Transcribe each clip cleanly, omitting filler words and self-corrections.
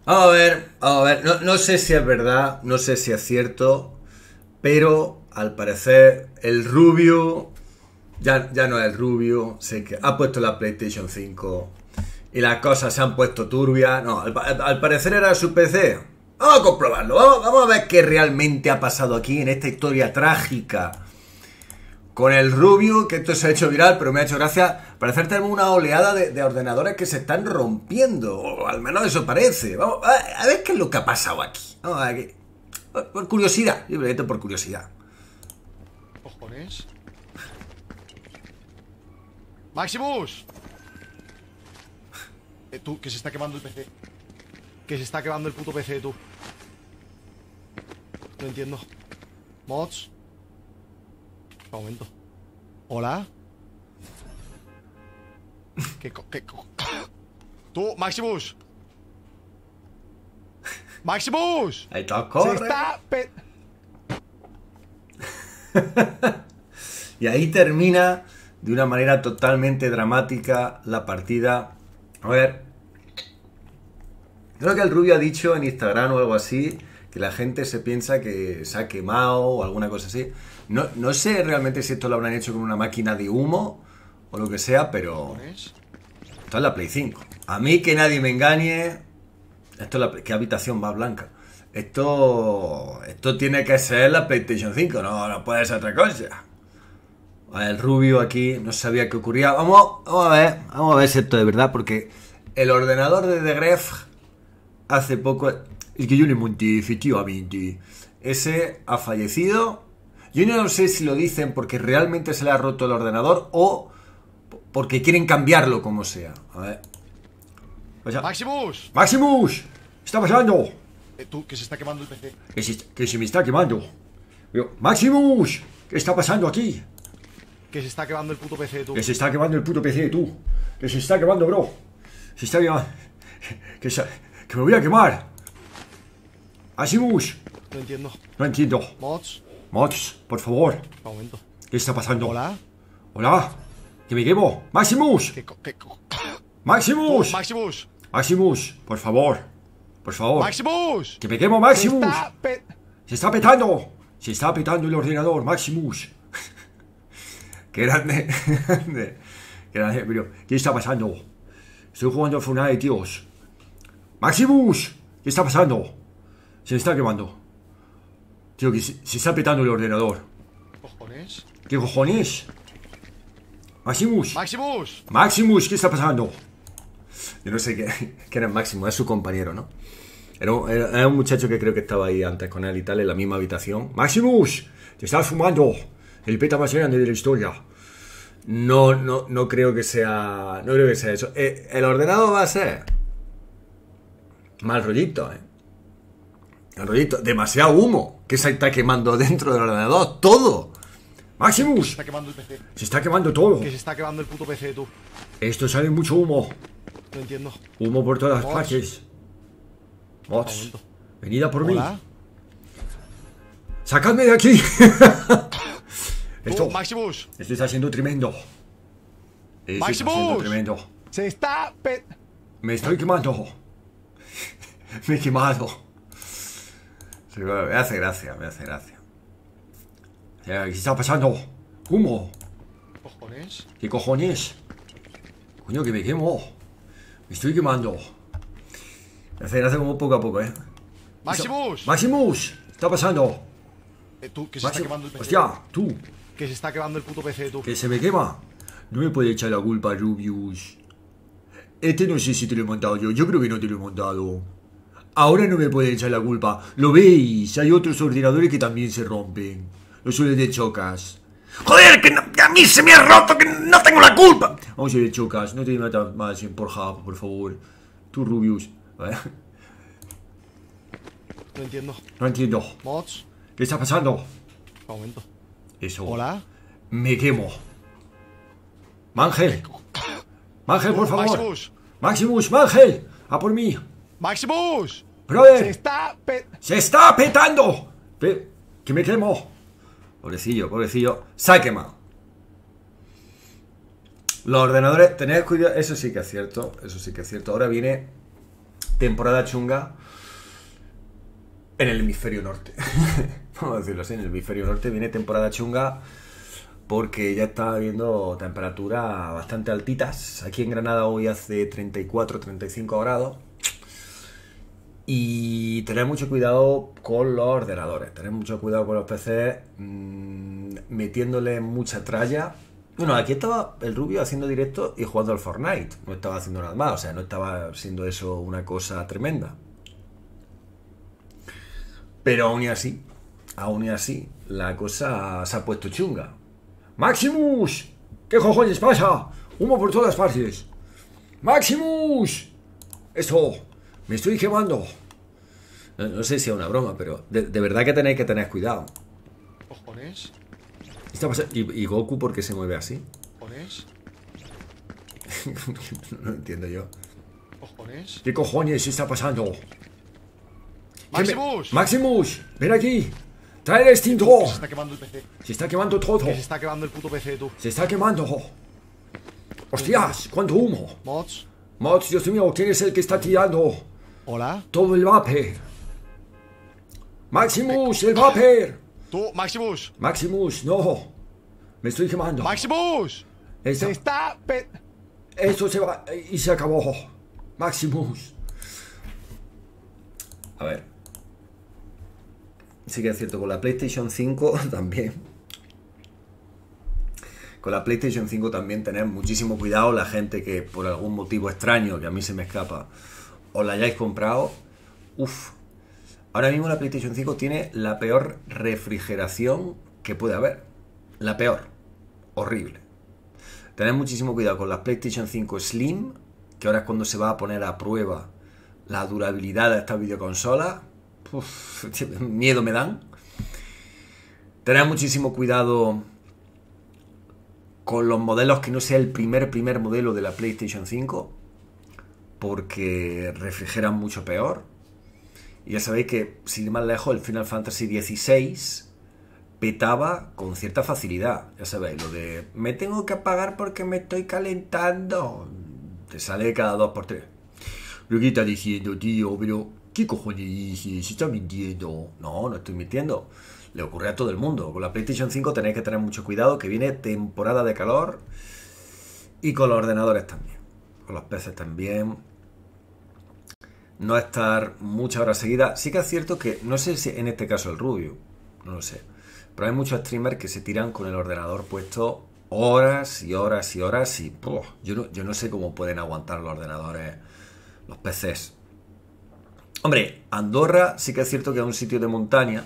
Vamos a ver. No sé si es verdad, no sé si es cierto, pero al parecer el rubio ya no es el rubio, sé que ha puesto la PlayStation 5 y las cosas se han puesto turbias. No, al parecer era su PC. Vamos a comprobarlo, vamos a ver qué realmente ha pasado aquí en esta historia trágica con el rubio, que esto se ha hecho viral, pero me ha hecho gracia. Parece que tenemos una oleada de ordenadores que se están rompiendo, o al menos eso parece. Vamos a ver qué es lo que ha pasado aquí. Vamos a ver por curiosidad, simplemente por curiosidad. ¿Cojones? ¡Maximus! Tú, que se está quemando el PC. Que se está quemando el puto PC, tú. No entiendo. Mods. Un momento. ¿Hola? Tú, Maximus. ¡Maximus! Ahí está, corre. Se está Y ahí termina de una manera totalmente dramática la partida. A ver. Creo que el rubio ha dicho en Instagram o algo así que la gente se piensa que se ha quemado o alguna cosa así. No sé realmente si esto lo habrán hecho con una máquina de humo o lo que sea, pero esto es la Play 5. A mí que nadie me engañe. Esto es ¿qué habitación más blanca? Esto tiene que ser la PlayStation 5, no puede ser otra cosa. El rubio aquí no sabía qué ocurría. Vamos a ver si esto es verdad, porque el ordenador de The Gref hace poco, es que yo le monté efectivamente, ese ha fallecido. Yo no sé si lo dicen porque realmente se le ha roto el ordenador o porque quieren cambiarlo como sea. A ver. ¡Maximus! ¡Maximus! ¿Qué está pasando? Tú, que se está quemando el PC. Que se me está quemando. ¡Maximus! ¿Qué está pasando aquí? Que se está quemando el puto PC, tú. Que se está quemando el puto PC, tú. Que se está quemando, bro. Se está quemando. Que me voy a quemar. Maximus. No entiendo. No entiendo. Mods, por favor. Un momento. ¿Qué está pasando? ¿Hola? ¿Hola? ¿Que me quemo? ¡Maximus! ¡Maximus! ¡Maximus! ¡Maximus! Por favor. Por favor. ¡Maximus! ¡Que me quemo, Maximus! Se está petando. Se está petando el ordenador, Maximus. ¡Qué grande! ¡Qué grande! Pero, ¿qué está pasando? Estoy jugando a Fortnite, tíos. ¡Maximus! ¿Qué está pasando? Se me está quemando. Tío, que se está petando el ordenador. ¿Cojones? ¿Qué cojones? ¡Maximus! ¡Maximus! ¡Maximus! ¿Qué está pasando? Yo no sé qué era Maximus, es su compañero, ¿no? Era un muchacho que creo que estaba ahí antes con él y tal, en la misma habitación. ¡Maximus! ¡Te estás fumando! El peta más grande de la historia. No creo que sea. No creo que sea eso. El ordenador va a ser mal rollito, el rollito. Demasiado humo que se está quemando dentro del ordenador. Todo. Maximus. Se está quemando el PC. Se está quemando todo. Que se está quemando el puto PC, tú. Esto sale mucho humo. No entiendo. Humo por todas las partes. Mods. Venid a por mí. ¡Sacadme de aquí! Esto, Maximus. Esto está siendo tremendo. Maximus. Tremendo. Se está Me estoy quemando. Me he quemado. Me hace gracia. ¿Qué está pasando? ¿Humo? ¿Cojones? ¿Qué cojones? Coño, que me quemo. Me estoy quemando. Me hace gracia como poco a poco, ¡Maximus! ¡Maximus! ¿Qué está pasando? Tú, que se está quemando el PC. ¡Hostia! ¡Tú! Que se está quemando el puto PC, tú. Que se me quema. No me puede echar la culpa, Rubius. No sé si te lo he montado yo. Yo creo que no te lo he montado. Ahora no me pueden echar la culpa. ¿Lo veis? Hay otros ordenadores que también se rompen. Los suelen de Chocas. ¡Joder! ¡Que a mí se me ha roto! ¡Que no tengo la culpa! Vamos a ir de Chocas. No te metas más en Pornhub, por favor. Tú, Rubius. No entiendo. No entiendo. Mods. ¿Qué está pasando? Un momento. Eso. ¿Hola? Me quemo. Mangel. Mangel, por favor. Maximus, Mangel. A por mí. Maximus. Brother. Se está petando. Que me quemo. Pobrecillo. Se ha quemado. Los ordenadores, tened cuidado. Eso sí que es cierto. Ahora viene temporada chunga en el hemisferio norte. Vamos a decirlo así, en el hemisferio norte viene temporada chunga porque ya está habiendo temperaturas bastante altitas. Aquí en Granada hoy hace 34, 35 grados. Y tener mucho cuidado con los ordenadores, tener mucho cuidado con los PCs, metiéndole mucha tralla. Bueno, aquí estaba el Rubio haciendo directo y jugando al Fortnite, no estaba haciendo nada más, o sea, no estaba siendo eso una cosa tremenda. Pero aún y así, la cosa se ha puesto chunga. ¡Maximus! ¿Qué cojones pasa? Humo por todas partes. ¡Maximus! Esto, me estoy quemando. No sé si es una broma, pero de verdad que tenéis que tener cuidado. ¿Cojones? ¿Y Goku por qué se mueve así? ¿Cojones? No entiendo yo. ¿Cojones? ¿Qué cojones está pasando? ¡Maximus! ¡Maximus! ¡Ven aquí! ¡Trae el extintor! Se está quemando el PC. Se está quemando todo. Que se está quemando el puto PC, tú. Se está quemando. ¡Hostias! ¡Cuánto humo! Mods. Mods, Dios mío, ¿quién es el que está tirando Hola. todo el vapor? ¡Maximus, el vapor! Tú, Maximus. Maximus, no. Me estoy quemando. Maximus. Esta- Se está... Esto se va y se acabó. Maximus. A ver. Sí que es cierto, con la PlayStation 5 también. Con la PlayStation 5 también tener muchísimo cuidado la gente que por algún motivo extraño, que a mí se me escapa, os la hayáis comprado. Uf. Ahora mismo la PlayStation 5 tiene la peor refrigeración que puede haber. La peor. Horrible. Tened muchísimo cuidado con la PlayStation 5 Slim, que ahora es cuando se va a poner a prueba la durabilidad de esta videoconsola. Uf, miedo me dan. Tened muchísimo cuidado con los modelos que no sea el primer modelo de la PlayStation 5, porque refrigeran mucho peor. Y ya sabéis que, sin ir más lejos, el Final Fantasy XVI petaba con cierta facilidad. Ya sabéis, lo de me tengo que apagar porque me estoy calentando. Te sale cada 2x3. ¿Pero qué está diciendo, tío? Pero, ¿qué cojones dices? ¿Se está mintiendo? No, no estoy mintiendo. Le ocurre a todo el mundo. Con la PlayStation 5 tenéis que tener mucho cuidado, que viene temporada de calor. Y con los ordenadores también. Con los PCs también. No estar muchas horas seguidas. Sí que es cierto que, no sé si en este caso el Rubio, no lo sé, pero hay muchos streamers que se tiran con el ordenador puesto horas y horas y horas y yo no sé cómo pueden aguantar los ordenadores, los PCs. Hombre, Andorra sí que es cierto que es un sitio de montaña.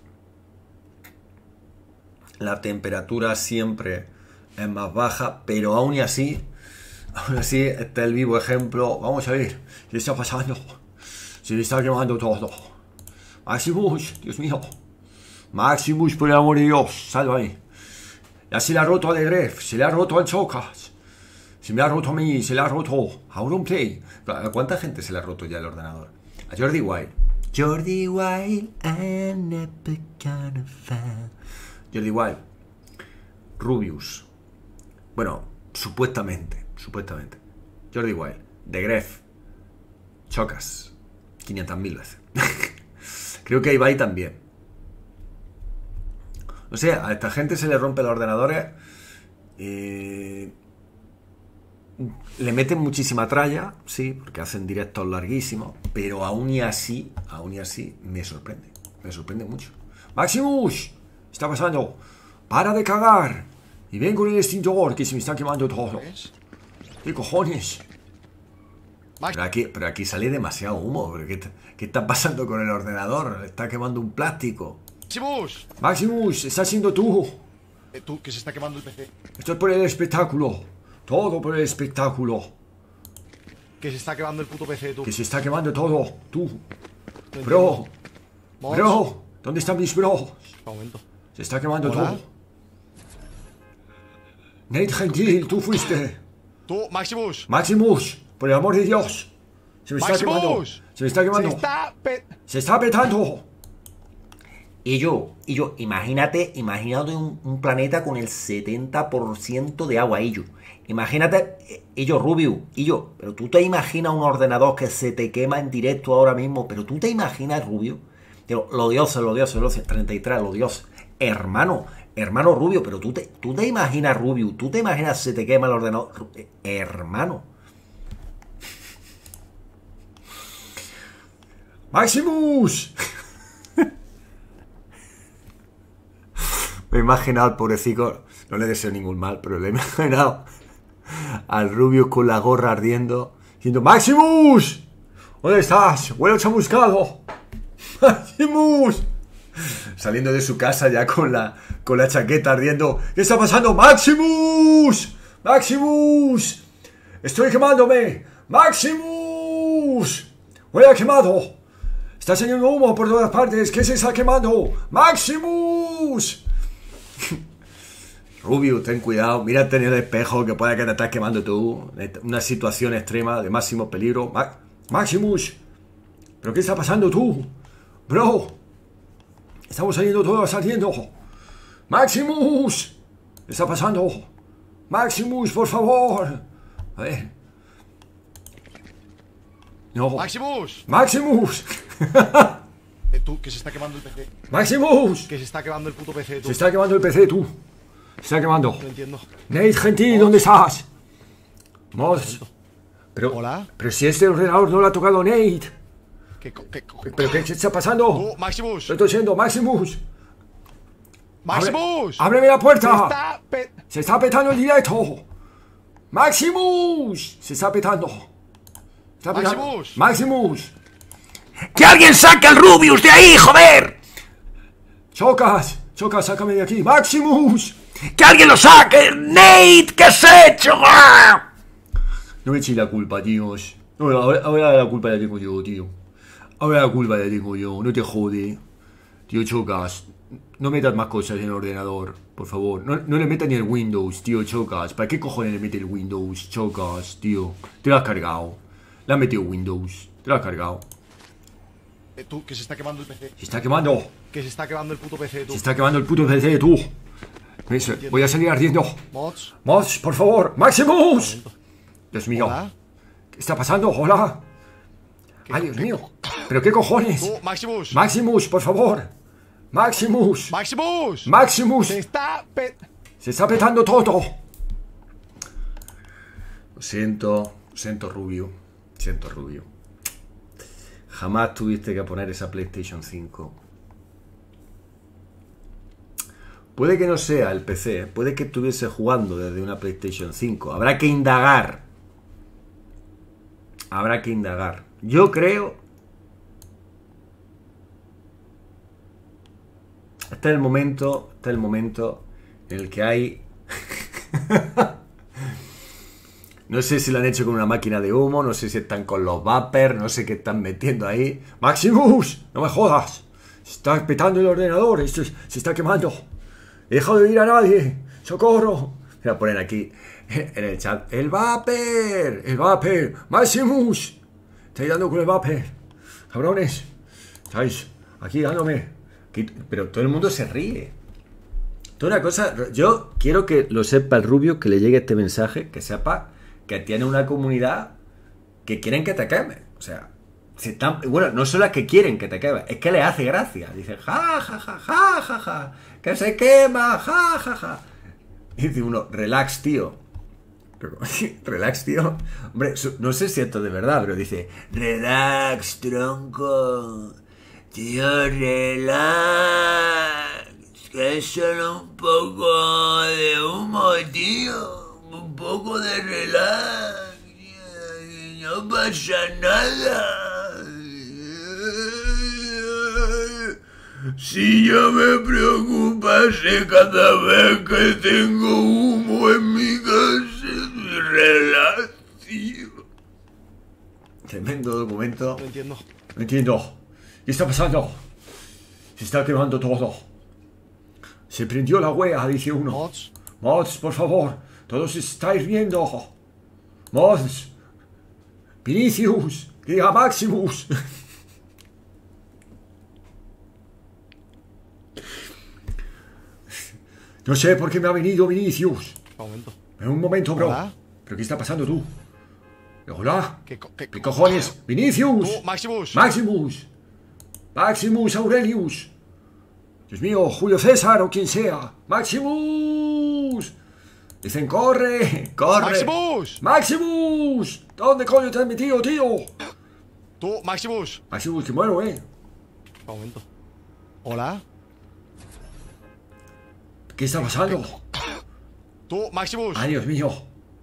La temperatura siempre es más baja, pero aún así está el vivo ejemplo. Vamos a ver, ¿qué está pasando? Se le está quemando todo. Maximus, Dios mío. Maximus, por el amor de Dios, sálvame. Ya se le ha roto a Gref, se le ha roto al Chocas. Se me ha roto a mí, se le ha roto a Auronplay. ¿A cuánta gente se le ha roto ya el ordenador? A Jordi Wild. Jordi Wild, I'm never gonna fall. Jordi Wild. Rubius. Bueno, supuestamente. Jordi Wild. De Gref. Chocas. 500.000 veces. Creo que Ibai también. O sea, a esta gente se le rompe los ordenadores. Le meten muchísima tralla, sí, porque hacen directos larguísimos. Pero aún y así me sorprende. Me sorprende mucho. ¡Maximus! ¿Qué está pasando? ¡Para de cagar! Y ven con el extintor, que se me está quemando todo. ¿Qué cojones? Pero aquí sale demasiado humo. ¿Qué está pasando con el ordenador? Está quemando un plástico. ¡Maximus! ¡Maximus! ¡Estás siendo tú! Tú, que se está quemando el PC. Esto es por el espectáculo. Todo por el espectáculo. Que se está quemando el puto PC, tú. Que se está quemando todo. Tú. No Bro. Mods. Bro. ¿Dónde están mis bros? Un momento. Se está quemando ¿Hola? todo. Nate Gentil, tú fuiste. Tú, Maximus. Maximus, por el amor de Dios. Se me está Maximus. quemando. Se me está quemando. Se está Se está petando. imagínate un planeta con el 70% de agua, Imagínate, Rubio, pero tú te imaginas un ordenador que se te quema en directo ahora mismo, pero tú te imaginas, Rubio, los dioses, 33, los dioses, hermano Rubio, pero tú te imaginas, Rubio, tú te imaginas se te quema el ordenador, hermano. ¡Maximus! Me he imaginado al pobrecito, no le deseo ningún mal, pero le he imaginado al Rubius con la gorra ardiendo, diciendo: ¡Maximus! ¿Dónde estás? ¡Huele chamuscado! ¡Maximus! Saliendo de su casa ya con la chaqueta ardiendo. ¿Qué está pasando? ¡Maximus! ¡Maximus! ¡Estoy quemándome! ¡Maximus! ¡Huele a quemado! ¡Está saliendo humo por todas partes! ¿Qué se está quemando? ¡Maximus! Rubio, ten cuidado, mírate en el espejo, que puede que te estés quemando tú. Una situación extrema de máximo peligro. Maximus, ¿pero qué está pasando tú? Bro, estamos saliendo todos saliendo. Maximus, ¿qué está pasando? Maximus, por favor. A ver. No. Maximus. Tú, que se está quemando el PC. Maximus. Que se está quemando el puto PC, tú. Se está quemando el PC, tú. Se está quemando. No entiendo. Nate, gentil, ¿dónde estás? Mods. Hola. Pero si este ordenador no lo ha tocado Nate. ¿Pero qué está pasando? Tú, Maximus. Lo estoy diciendo, Maximus. ¡Maximus! ¡Ábreme la puerta! Se está petando el directo. ¡Maximus! Se está petando. ¡Maximus! ¡Maximus! ¡Que alguien saque al Rubius de ahí, joder! ¡Chocas! ¡Chocas, sácame de aquí! ¡Maximus! ¡Que alguien lo saque! ¡Nate! ¿Qué has hecho? No me eches la culpa, tíos. No, ahora la culpa la tengo yo, tío. Ahora la culpa la tengo yo. No te jode. Tío, Chocas. No metas más cosas en el ordenador, por favor. No le metas ni el Windows, tío, Chocas. ¿Para qué cojones le mete el Windows, Chocas, tío? Te lo has cargado. Le has metido Windows. Te lo has cargado. Tú, que se está quemando el PC. Se está quemando. Que se está quemando el puto PC, tú. Se está quemando el puto PC, tú. Voy a salir ardiendo. Mods. Mods, por favor. ¡Maximus! Dios mío. Hola. ¿Qué está pasando? Hola. Ay, Dios mío. ¿Pero qué cojones? Tú, Maximus. Maximus, por favor. Maximus. Maximus. Maximus. Se está petando todo. Lo siento, Rubio. Siento, Rubio. Jamás tuviste que poner esa PlayStation 5. Puede que no sea el PC, puede que estuviese jugando desde una PlayStation 5. Habrá que indagar. Habrá que indagar. Yo creo... Este es el momento en el que hay... No sé si lo han hecho con una máquina de humo, no sé si están con los vapers, no sé qué están metiendo ahí. ¡Maximus! ¡No me jodas! Se está petando el ordenador, esto se está quemando. He dejado de oír a nadie. ¡Socorro! Voy a poner aquí en el chat. ¡El vapor! ¡El vapor! ¡Maximus! Estáis dando con el vapor. Cabrones. Estáis aquí dándome. Pero todo el mundo se ríe. Toda una cosa. Yo quiero que lo sepa el Rubio, que le llegue este mensaje, que sepa que tiene una comunidad que quieren que te queme. O sea, bueno, no solo es que quieren que te queme, es que le hace gracia. Dice, ja, ja, ja, ja, ja, ja, que se quema, ja, ja, ja. Y dice uno, relax, tío. Relax, tío. Hombre, no sé si esto es de verdad, pero dice, relax, tronco. Tío, relax. Que es solo un poco de humo, tío. Un poco de relax. No pasa nada. Si ya me preocupase cada vez que tengo humo en mi casa. Relax, tío. Tremendo documento. No entiendo. No entiendo. ¿Qué está pasando? Se está quemando todo. Se prendió la wea, dice uno. Mods. Mods, por favor. Todos estáis riendo. Mods. Vinicius. Que diga Maximus. No sé por qué me ha venido Vinicius. Un momento. En un momento, bro. Hola. ¿Pero qué está pasando tú? Hola. ¿Qué ¿Qué cojones? Vinicius. Maximus. Maximus. Maximus Aurelius. Dios mío, Julio César o quien sea. Maximus. Dicen, corre, corre. Maximus. Maximus. ¿Dónde coño te has metido, tío? Tú, Maximus. Maximus, que muero, Un momento. Hola. ¿Qué está pasando? Tú, Maximus. Ay, Dios mío.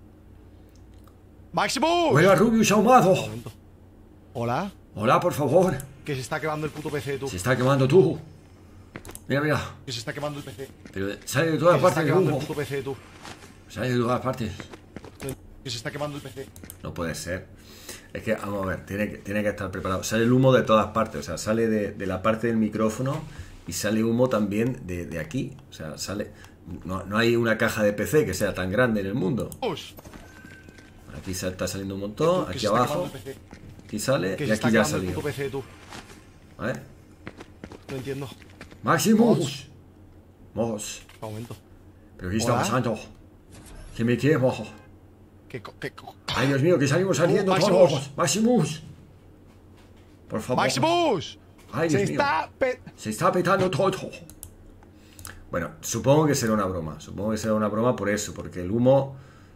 Maximus. Vuelva Rubius ahumado. Un momento. Hola. Hola, por favor. Que se está quemando el puto PC, tú. Se está quemando tú. Mira, mira. Que se está quemando el PC. Pero sale de Que todas se está partes el quemando el humo. puto PC, tú. Sale de todas partes. Que se está quemando el PC. No puede ser. Es que, vamos a ver, tiene que estar preparado. Sale el humo de todas partes. O sea, sale de la parte del micrófono y sale humo también de aquí. O sea, sale... No hay una caja de PC que sea tan grande en el mundo. Maximus. Aquí está saliendo un montón. Que Aquí se está abajo. quemando el PC. Aquí sale Que y se aquí está ya ha quemando el salido. puto PC, tú. A ver. No entiendo. Maximus. Mos. Un momento. ¿Pero qué está Hola. pasando? Que me quemo. ¿Qué Ay, Dios mío, que salimos saliendo Maximus. todos. Maximus. Por favor. Maximus. Ay, Se Dios mío. está Se está petando todo. Bueno, supongo que será una broma. Supongo que será una broma por eso, porque el humo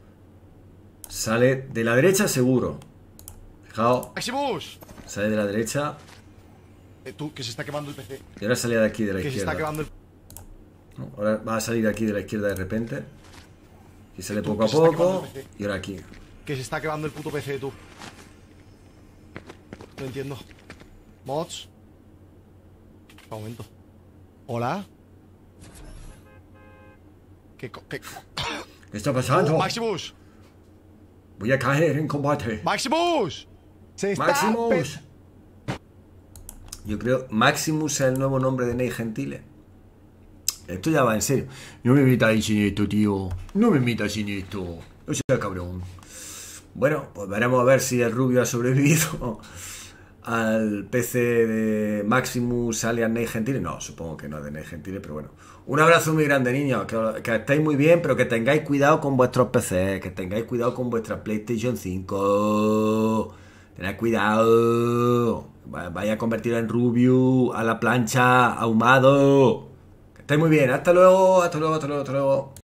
sale de la derecha seguro. Fijaos, Maximus. sale de la derecha Tú, que se está quemando el PC. y ahora sale de aquí de la Que se está izquierda. quemando el... ¿No? Ahora va a salir de aquí de la izquierda de repente. Y sale Tú, poco a que se está poco. quemando el PC. Y ahora aquí. Que se está quemando el puto PC, tú. No entiendo. Mods. Un momento. Hola. ¿Qué ¿Qué está pasando? Maximus. Voy a caer en combate. Maximus. Se está Maximus. Yo creo Maximus es el nuevo nombre de Ney Gentile. Esto ya va en serio. No me metas sin esto, tío. No me metas sin esto. No sea cabrón. Bueno, pues veremos a ver si el Rubio ha sobrevivido al PC de Maximus alias Ney Gentile. No, supongo que no es de Ney Gentile, pero bueno. Un abrazo muy grande, niños. Que estéis muy bien, pero que tengáis cuidado con vuestros PCs. Que tengáis cuidado con vuestra PlayStation 5. Tened cuidado. Vaya a convertirlo en Rubio, a la plancha, ahumado. Que estéis muy bien. Hasta luego, hasta luego, hasta luego, hasta luego.